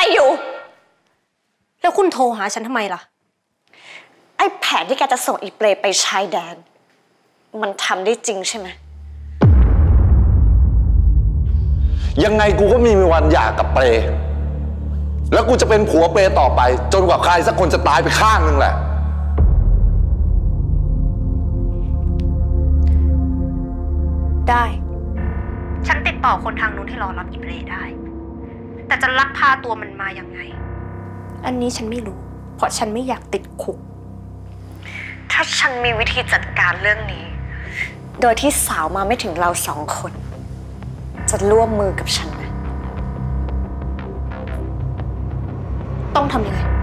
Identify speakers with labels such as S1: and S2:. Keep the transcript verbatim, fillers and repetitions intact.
S1: อยู่แล้วคุณโทรหาฉันทำไมล่ะ
S2: ไอ้แผนที่แกจะส่งอีเปรย์ไปชายแดนมันทำได้จริงใช่ไหม
S3: ยังไงกูก็มีวันหย่ากับเปรย์แล้วกูจะเป็นผัวเปรย์ต่อไปจนกว่าใครสักคนจะตายไปข้างนึงแหละ
S1: ได้ฉันติดต่อคนทางนู้นให้รอรับอีเปรย์ได้แต่จะลักพาตัวมันมายังไงอันนี้ฉันไม่รู้เพราะฉันไม่อยากติดคุก
S2: ถ้าฉันมีวิธีจัดการเรื่องนี้โดยที่สาวมาไม่ถึงเราสองคนจะร่วมมือกับฉันไหม
S1: ต้องทำยังไง